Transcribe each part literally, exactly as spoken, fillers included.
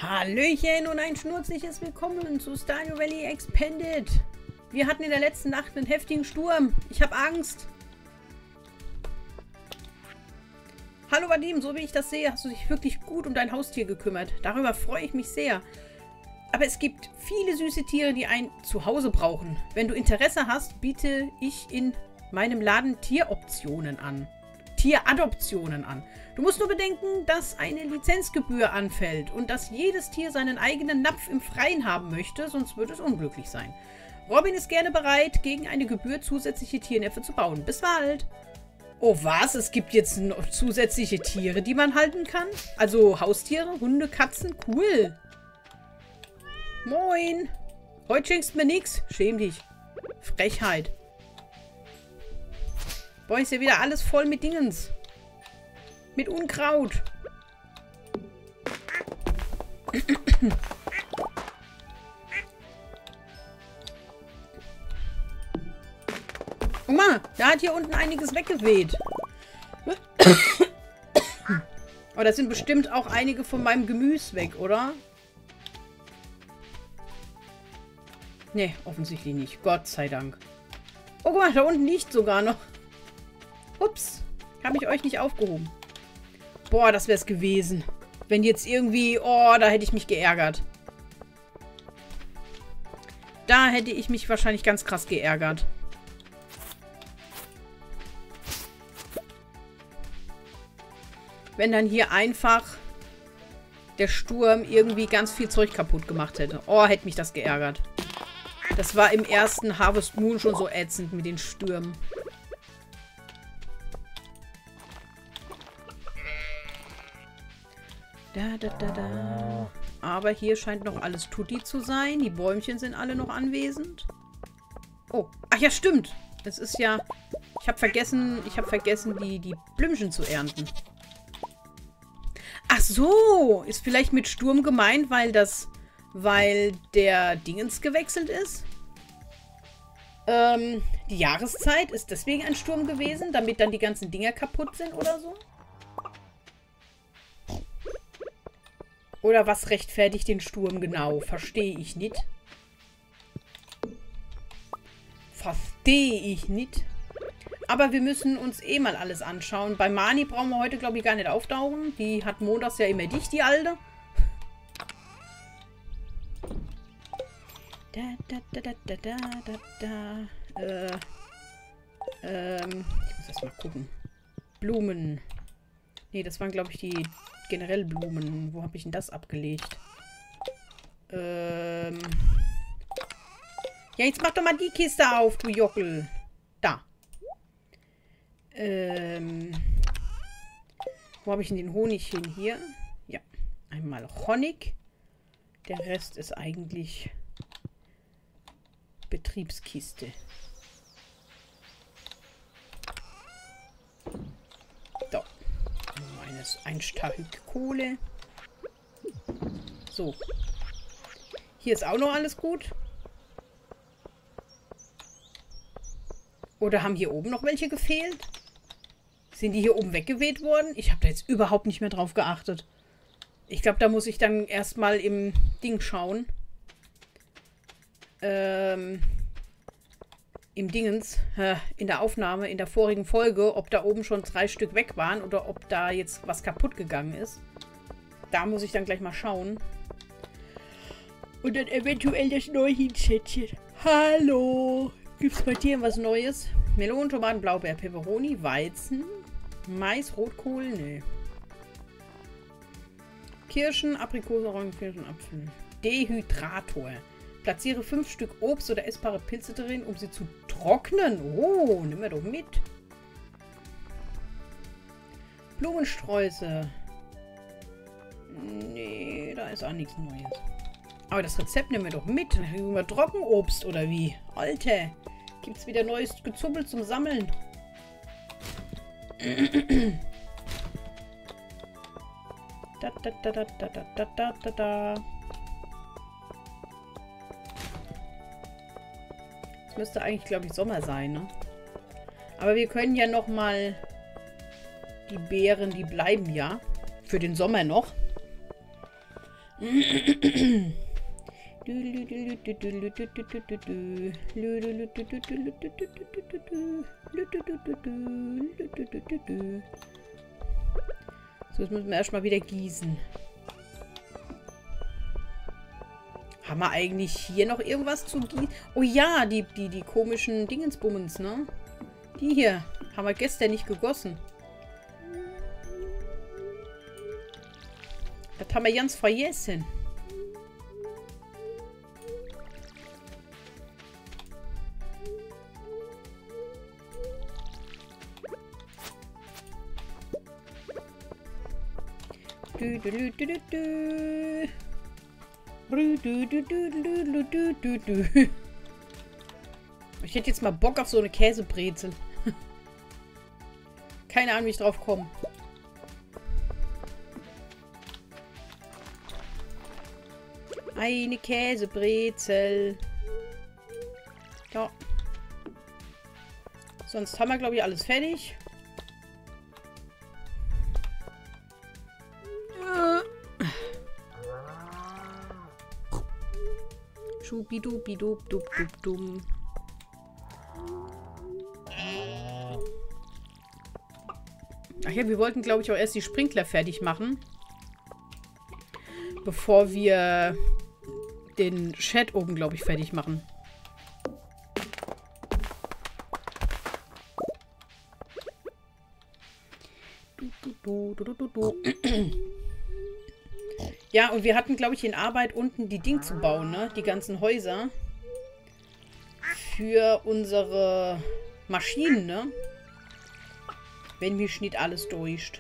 Hallöchen und ein schnurzliches Willkommen zu Stardew Valley Expanded. Wir hatten in der letzten Nacht einen heftigen Sturm. Ich habe Angst. Hallo Vadim, so wie ich das sehe, hast du dich wirklich gut um dein Haustier gekümmert. Darüber freue ich mich sehr. Aber es gibt viele süße Tiere, die ein Zuhause brauchen. Wenn du Interesse hast, biete ich in meinem Laden Tieroptionen an. Tieradoptionen an. Du musst nur bedenken, dass eine Lizenzgebühr anfällt und dass jedes Tier seinen eigenen Napf im Freien haben möchte, sonst würde es unglücklich sein. Robin ist gerne bereit, gegen eine Gebühr zusätzliche Tiernäpfe zu bauen. Bis bald! Oh was? Es gibt jetzt noch zusätzliche Tiere, die man halten kann? Also Haustiere, Hunde, Katzen? Cool! Moin! Heute schenkst du mir nix. Schäm dich. Frechheit. Boah, ist ja wieder alles voll mit Dingens. Mit Unkraut. Guck mal, da hat hier unten einiges weggeweht. Oh, das sind bestimmt auch einige von meinem Gemüse weg, oder? Nee, offensichtlich nicht. Gott sei Dank. Oh, guck mal, da unten liegt sogar noch. Ups, habe ich euch nicht aufgehoben. Boah, das wäre es gewesen. Wenn jetzt irgendwie... Oh, da hätte ich mich geärgert. Da hätte ich mich wahrscheinlich ganz krass geärgert. Wenn dann hier einfach der Sturm irgendwie ganz viel Zeug kaputt gemacht hätte. Oh, hätte mich das geärgert. Das war im ersten Harvest Moon schon so ätzend mit den Stürmen. Da, da, da, da. Aber hier scheint noch alles tutti zu sein. Die Bäumchen sind alle noch anwesend. Oh, ach ja, stimmt. Es ist ja... Ich habe vergessen, ich habe vergessen, die, die Blümchen zu ernten. Ach so, ist vielleicht mit Sturm gemeint, weil das... Weil der Dingens gewechselt ist? Ähm, die Jahreszeit ist deswegen ein Sturm gewesen, damit dann die ganzen Dinger kaputt sind oder so? Oder was rechtfertigt den Sturm genau? Verstehe ich nicht. Verstehe ich nicht. Aber wir müssen uns eh mal alles anschauen. Bei Mani brauchen wir heute, glaube ich, gar nicht auftauchen. Die hat montags ja immer dicht, die Alte. Da, da, da, da, da, da, da, da. Äh, ähm, ich muss erst mal gucken. Blumen. Nee, das waren, glaube ich, die generell Blumen. Wo habe ich denn das abgelegt? Ähm. Ja, jetzt mach doch mal die Kiste auf, du Jockel. Da. Ähm. Wo habe ich denn den Honig hin? Hier. Ja. Einmal Honig. Der Rest ist eigentlich Betriebskiste. So. Eines einstachig Kohle. So. Hier ist auch noch alles gut. Oder haben hier oben noch welche gefehlt? Sind die hier oben weggeweht worden? Ich habe da jetzt überhaupt nicht mehr drauf geachtet. Ich glaube, da muss ich dann erstmal im Ding schauen. Ähm, Im Dingens, äh, in der Aufnahme, in der vorigen Folge, ob da oben schon drei Stück weg waren oder ob da jetzt was kaputt gegangen ist. Da muss ich dann gleich mal schauen. Und dann eventuell das neue hinsetzen. Hallo! Gibt's bei dir was Neues? Melonen, Tomaten, Blaubeer, Peperoni, Weizen, Mais, Rotkohl, nee. Kirschen, Aprikosen, Orangen, Kirschen, Apfel. Dehydrator. Platziere fünf Stück Obst oder essbare Pilze drin, um sie zu trocknen. Oh, nimm wir doch mit. Blumensträuße. Nee, da ist auch nichts Neues. Aber das Rezept nehmen wir doch mit. Dann kriegen wir Trockenobst oder wie? Alter, gibt es wieder neues Gezubbel zum Sammeln. Da, da, da, da, da, da, da, da, da. Es müsste eigentlich, glaube ich, Sommer sein, ne? Aber wir können ja noch mal die Beeren, die bleiben ja für den Sommer noch. So, jetzt müssen wir erstmal wieder gießen. Haben wir eigentlich hier noch irgendwas zu gießen? Oh ja, die, die, die komischen Dingensbummens, ne? Die hier haben wir gestern nicht gegossen. Das haben wir ganz vergessen. Du, du, du, du, du. Du, du, du, du, du, du, du, du. Ich hätte jetzt mal Bock auf so eine Käsebrezel. Keine Ahnung, wie ich drauf komme. Eine Käsebrezel. Ja. Sonst haben wir, glaube ich, alles fertig. Schubidubidubdubdubdum. Ach ja, wir wollten, glaube ich, auch erst die Sprinkler fertig machen. Bevor wir den Chat oben, glaube ich, fertig machen. Du, du, du, du, du. Ja, und wir hatten, glaube ich, in Arbeit unten die Ding zu bauen, ne? Die ganzen Häuser. Für unsere Maschinen, ne? Wenn mich nicht alles täuscht.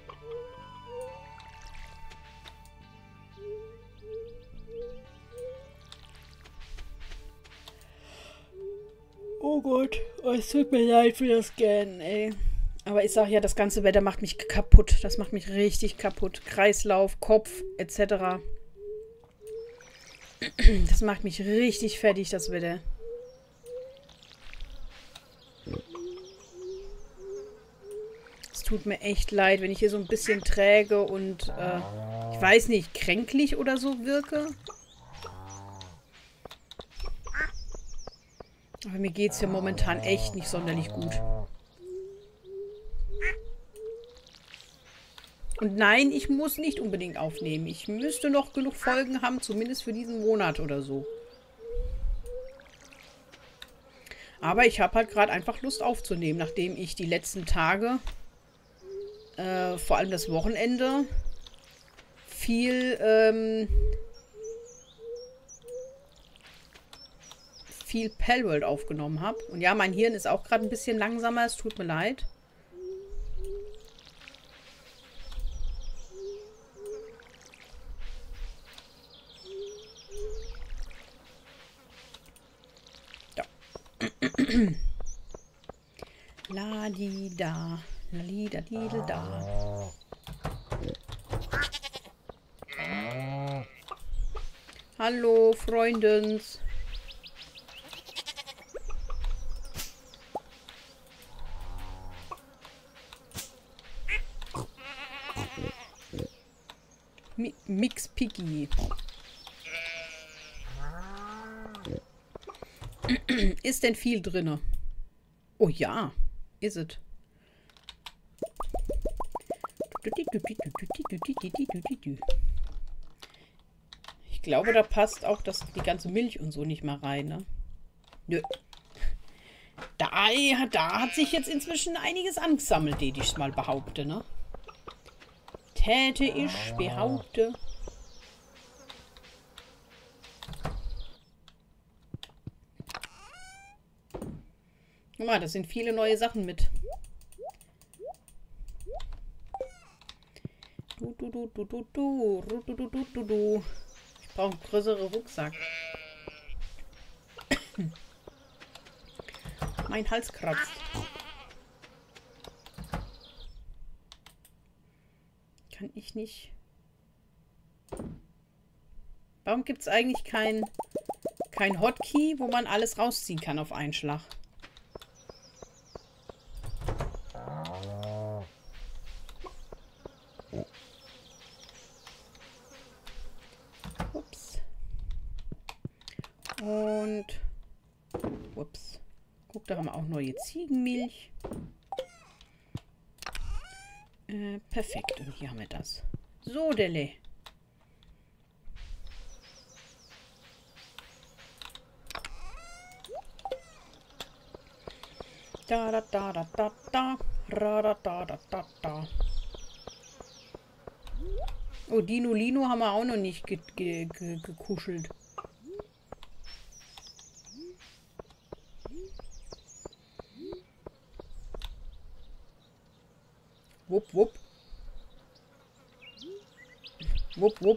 Oh Gott, oh, es tut mir leid für das Scannen, ey. Aber ich sag ja, das ganze Wetter macht mich kaputt. Das macht mich richtig kaputt. Kreislauf, Kopf, et cetera. Das macht mich richtig fertig, das Wetter. Es tut mir echt leid, wenn ich hier so ein bisschen träge und, äh, ich weiß nicht, kränklich oder so wirke. Aber mir geht es hier momentan echt nicht sonderlich gut. Und nein, ich muss nicht unbedingt aufnehmen. Ich müsste noch genug Folgen haben, zumindest für diesen Monat oder so. Aber ich habe halt gerade einfach Lust aufzunehmen, nachdem ich die letzten Tage, äh, vor allem das Wochenende, viel, ähm, viel Palworld aufgenommen habe. Und ja, mein Hirn ist auch gerade ein bisschen langsamer, es tut mir leid. La di da, la li da di da. Hallo, Freundens. Mi Mix Piggy. Ist denn viel drinne? Oh ja, ist es. Ich glaube, da passt auch das, die ganze Milch und so nicht mal rein, ne? Nö. Da, da hat sich jetzt inzwischen einiges angesammelt, die ich mal behaupte, ne? Täte ich behaupte. Guck mal, da sind viele neue Sachen mit. Du, du, du, du, du, du, du, du, du, du, du. Ich brauche einen größeren Rucksack. Mein Hals kratzt. Kann ich nicht. Warum gibt es eigentlich kein, kein Hotkey, wo man alles rausziehen kann auf einen Schlag? Und ups. Guck, da haben wir auch neue Ziegenmilch. Äh, perfekt. Und hier haben wir das. So, Delle. Da, da, da, da, da, da. Ra, da, da, da, da, da. Oh, Dino Lino haben wir auch noch nicht ge ge ge gekuschelt. Wupp, wupp. Wupp, wupp.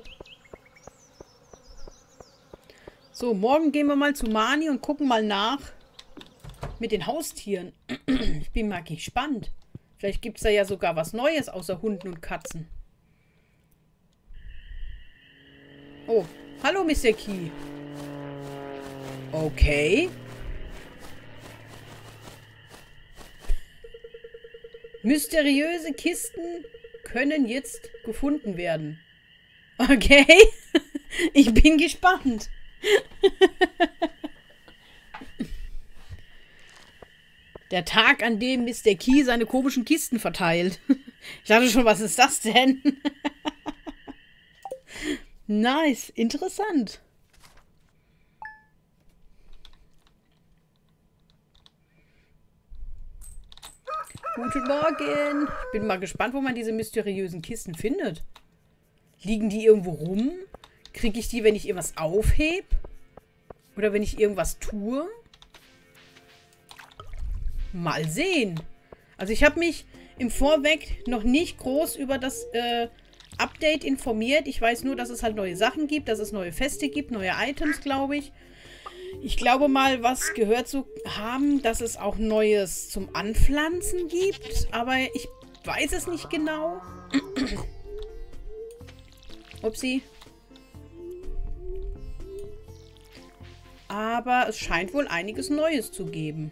So, morgen gehen wir mal zu Mani und gucken mal nach mit den Haustieren. Ich bin mal gespannt. Vielleicht gibt es da ja sogar was Neues außer Hunden und Katzen. Oh, hallo Mister Key. Okay. Mysteriöse Kisten können jetzt gefunden werden. Okay. Ich bin gespannt. Der Tag, an dem Mister Key seine komischen Kisten verteilt. Ich dachte schon, was ist das denn? Nice, interessant. Guten Morgen. Ich bin mal gespannt, wo man diese mysteriösen Kisten findet. Liegen die irgendwo rum? Kriege ich die, wenn ich irgendwas aufhebe? Oder wenn ich irgendwas tue? Mal sehen. Also ich habe mich im Vorweg noch nicht groß über das äh, Update informiert. Ich weiß nur, dass es halt neue Sachen gibt, dass es neue Feste gibt, neue Items, glaube ich. Ich glaube mal, was gehört zu haben, dass es auch Neues zum Anpflanzen gibt. Aber ich weiß es nicht genau. Upsi. Aber es scheint wohl einiges Neues zu geben.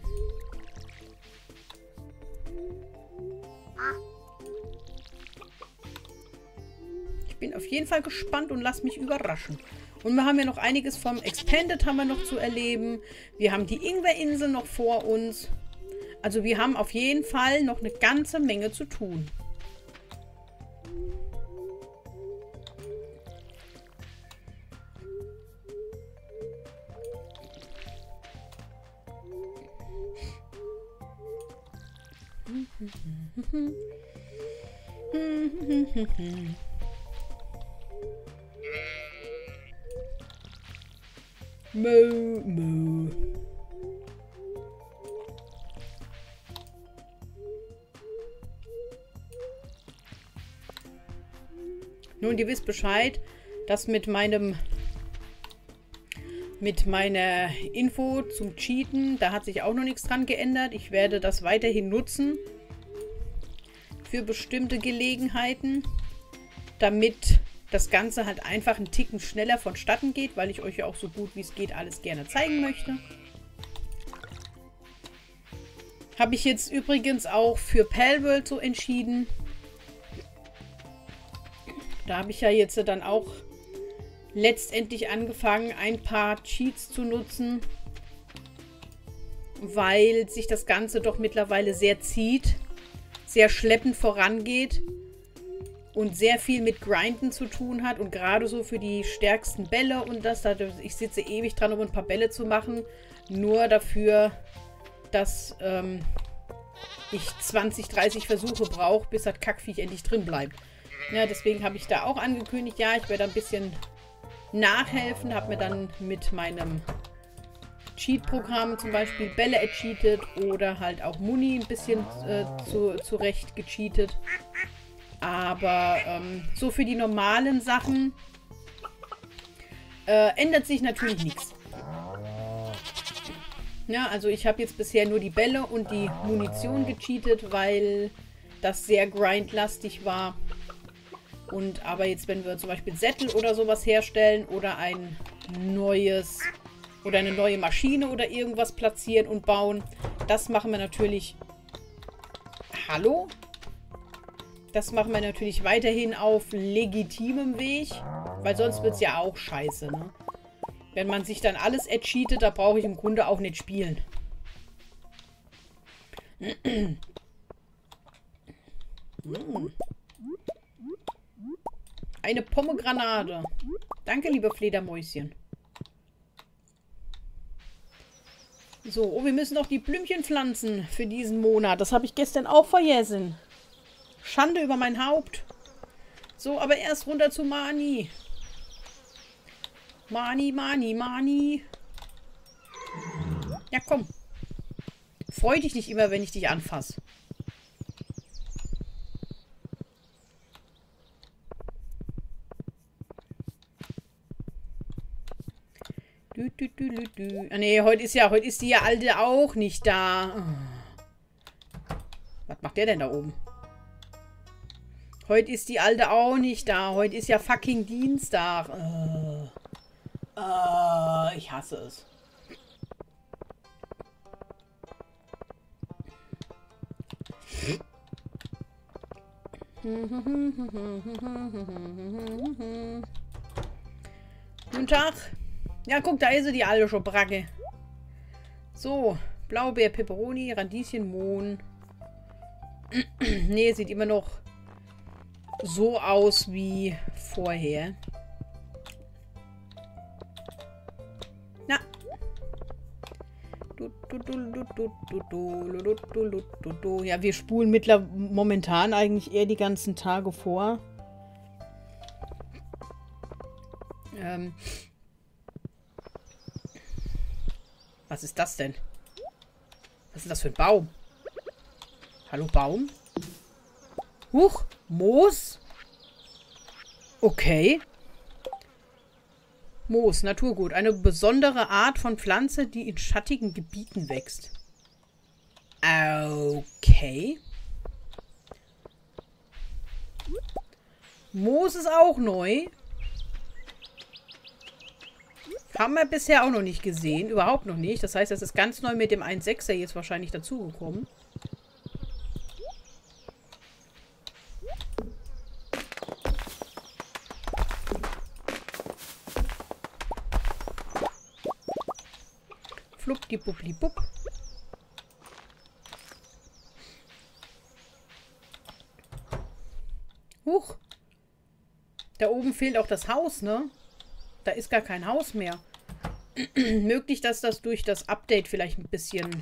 Ich bin auf jeden Fall gespannt und lass mich überraschen. Und wir haben ja noch einiges vom Expanded haben wir noch zu erleben. Wir haben die Ingwer-Insel noch vor uns. Also wir haben auf jeden Fall noch eine ganze Menge zu tun. Mo, mo. Nun, ihr wisst Bescheid, dass mit meinem mit meiner Info zum Cheaten, da hat sich auch noch nichts dran geändert. Ich werde das weiterhin nutzen für bestimmte Gelegenheiten, damit das Ganze halt einfach einen Ticken schneller vonstatten geht, weil ich euch ja auch so gut wie es geht alles gerne zeigen möchte. Habe ich jetzt übrigens auch für Palworld so entschieden. Da habe ich ja jetzt dann auch letztendlich angefangen, ein paar Cheats zu nutzen, weil sich das Ganze doch mittlerweile sehr zieht, sehr schleppend vorangeht und sehr viel mit Grinden zu tun hat und gerade so für die stärksten Bälle und das, ich sitze ewig dran, um ein paar Bälle zu machen, nur dafür, dass ähm, ich zwanzig, dreißig Versuche brauche, bis das Kackviech endlich drin bleibt. Ja, deswegen habe ich da auch angekündigt, ja, ich werde ein bisschen nachhelfen, habe mir dann mit meinem Cheat-Programm zum Beispiel Bälle ercheatet oder halt auch Muni ein bisschen äh, zu, zurecht gecheatet. Aber ähm, so für die normalen Sachen äh, ändert sich natürlich nichts. Ja, also ich habe jetzt bisher nur die Bälle und die Munition gecheatet, weil das sehr grindlastig war. Und aber jetzt, wenn wir zum Beispiel Sättel oder sowas herstellen oder ein neues oder eine neue Maschine oder irgendwas platzieren und bauen, das machen wir natürlich. Hallo? Das machen wir natürlich weiterhin auf legitimem Weg, weil sonst wird es ja auch scheiße, ne? Wenn man sich dann alles ercheatet, da brauche ich im Grunde auch nicht spielen. Eine Pomegranate. Danke, liebe Fledermäuschen. So, oh, wir müssen noch die Blümchen pflanzen für diesen Monat. Das habe ich gestern auch vergessen. Schande über mein Haupt. So, aber erst runter zu Mani. Mani, Mani, Mani. Ja, komm. Freu dich nicht immer, wenn ich dich anfasse. Du, du, du, du, du. Ah, nee, heute ist ja, heute ist die ja alte auch nicht da. Oh. Was macht der denn da oben? Heute ist die alte auch nicht da. Heute ist ja fucking Dienstag. Oh. Oh, ich hasse es. Guten Tag. Ja, guck, da ist sie, die alte Schobracke. So, Blaubeer, Peperoni, Radieschen, Mohn. Nee, sieht immer noch so aus wie vorher. Na. Ja, wir spulen mittlerweile momentan eigentlich eher die ganzen Tage vor. Ähm. Was ist das denn? Was ist das für ein Baum? Hallo, Baum? Huch, Moos? Okay. Moos, Naturgut. Eine besondere Art von Pflanze, die in schattigen Gebieten wächst. Okay. Moos ist auch neu. Haben wir bisher auch noch nicht gesehen. Überhaupt noch nicht. Das heißt, das ist ganz neu mit dem eins Komma sechser jetzt wahrscheinlich dazugekommen. Fluppdipuppdipupp. Huch. Da oben fehlt auch das Haus, ne? Da ist gar kein Haus mehr. Möglich, dass das durch das Update vielleicht ein bisschen...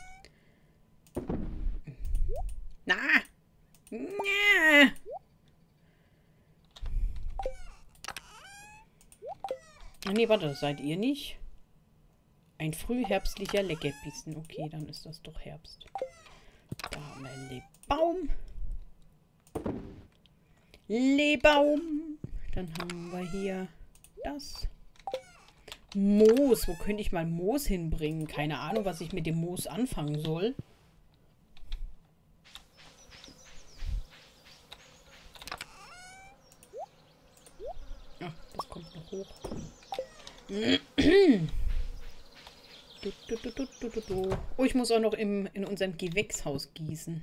Na! Na! Nee, warte, seid ihr nicht? Ein frühherbstlicher Leckerbissen. Okay, dann ist das doch Herbst. Da haben wir einen Lebbaum. Lebbaum. Dann haben wir hier das. Moos. Wo könnte ich mal Moos hinbringen? Keine Ahnung, was ich mit dem Moos anfangen soll. Ach, das kommt noch hoch. Du, du, du, du, du, du, du. Oh, ich muss auch noch im, in unserem Gewächshaus gießen.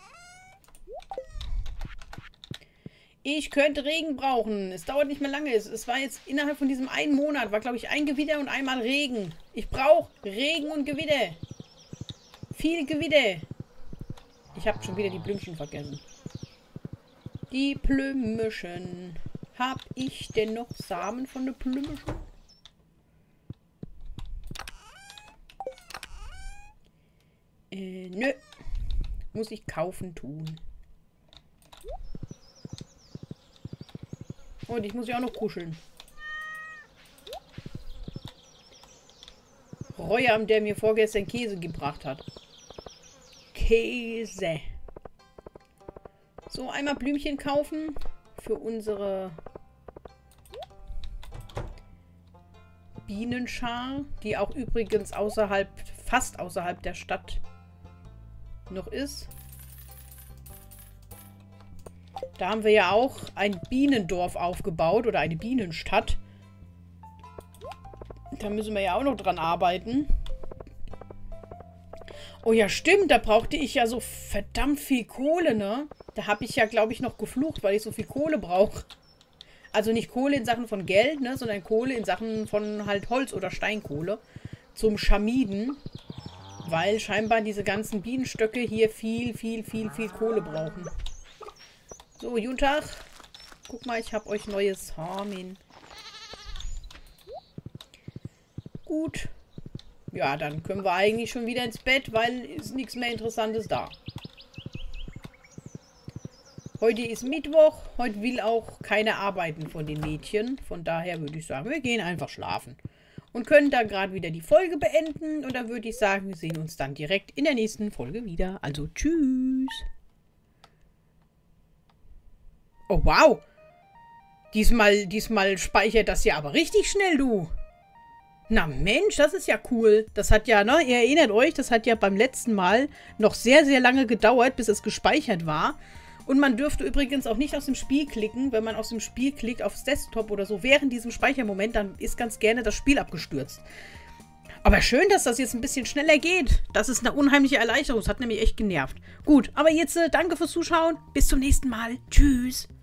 Ich könnte Regen brauchen. Es dauert nicht mehr lange. Es, es war jetzt innerhalb von diesem einen Monat, war glaube ich ein Gewitter und einmal Regen. Ich brauche Regen und Gewitter. Viel Gewitter. Ich habe schon wieder die Blümchen vergessen. Die Blümchen. Hab ich denn noch Samen von den Blümchen? Äh, nö. Muss ich kaufen tun. Und ich muss ja auch noch kuscheln. Reuam, der mir vorgestern Käse gebracht hat. Käse. So, einmal Blümchen kaufen für unsere Bienenschar, die auch übrigens außerhalb, fast außerhalb der Stadt noch ist. Da haben wir ja auch ein Bienendorf aufgebaut oder eine Bienenstadt. Da müssen wir ja auch noch dran arbeiten. Oh ja, stimmt, da brauchte ich ja so verdammt viel Kohle, ne? Da habe ich ja, glaube ich, noch geflucht, weil ich so viel Kohle brauche. Also nicht Kohle in Sachen von Geld, ne, sondern Kohle in Sachen von halt Holz oder Steinkohle zum Schmieden. Weil scheinbar diese ganzen Bienenstöcke hier viel, viel, viel, viel Kohle brauchen. So, guten Tag. Guck mal, ich habe euch neues Harmin. Gut. Ja, dann können wir eigentlich schon wieder ins Bett, weil ist nichts mehr Interessantes da. Heute ist Mittwoch. Heute will auch keiner arbeiten von den Mädchen. Von daher würde ich sagen, wir gehen einfach schlafen. Und können dann gerade wieder die Folge beenden. Und dann würde ich sagen, wir sehen uns dann direkt in der nächsten Folge wieder. Also tschüss. Oh wow. Diesmal, diesmal speichert das ja aber richtig schnell, du. Na Mensch, das ist ja cool. Das hat ja, ne, ihr erinnert euch, das hat ja beim letzten Mal noch sehr, sehr lange gedauert, bis es gespeichert war. Und man dürfte übrigens auch nicht aus dem Spiel klicken. Wenn man aus dem Spiel klickt, aufs Desktop oder so, während diesem Speichermoment, dann ist ganz gerne das Spiel abgestürzt. Aber schön, dass das jetzt ein bisschen schneller geht. Das ist eine unheimliche Erleichterung. Das hat nämlich echt genervt. Gut, aber jetzt äh, danke fürs Zuschauen. Bis zum nächsten Mal. Tschüss.